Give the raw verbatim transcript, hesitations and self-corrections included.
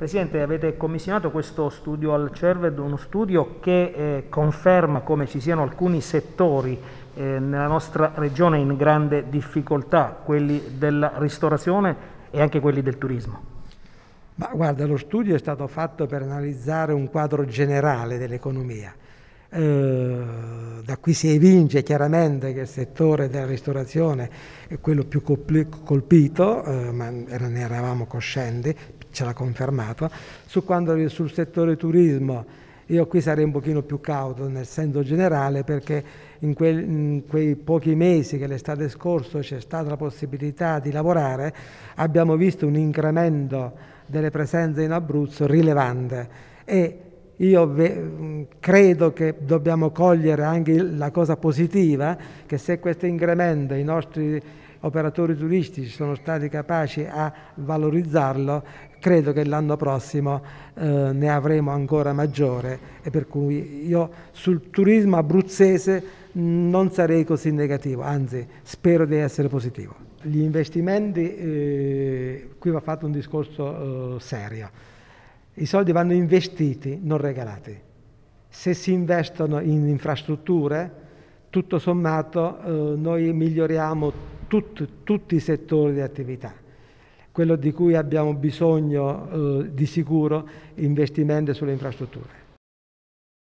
Presidente, avete commissionato questo studio al CERVED, uno studio che eh, conferma come ci siano alcuni settori eh, nella nostra regione in grande difficoltà, quelli della ristorazione e anche quelli del turismo. Ma guarda, lo studio è stato fatto per analizzare un quadro generale dell'economia. Eh, da qui si evince chiaramente che il settore della ristorazione è quello più colpito, eh, ma ne eravamo coscienti, ce l'ha confermato. Su quanto sul settore turismo, io qui sarei un pochino più cauto nel senso generale, perché in, quel, in quei pochi mesi che l'estate scorsa c'è stata la possibilità di lavorare, abbiamo visto un incremento delle presenze in Abruzzo rilevante, e io ve, credo che dobbiamo cogliere anche la cosa positiva, che se questo incremento i nostri operatori turistici sono stati capaci a valorizzarlo, credo che l'anno prossimo eh, ne avremo ancora maggiore, e per cui io sul turismo abruzzese non sarei così negativo, anzi spero di essere positivo. Gli investimenti, eh, qui va fatto un discorso eh, serio. I soldi vanno investiti, non regalati. Se si investono in infrastrutture, tutto sommato eh, noi miglioriamo tut, tutti i settori di attività. Quello di cui abbiamo bisogno eh, di sicuro, investimenti sulle infrastrutture.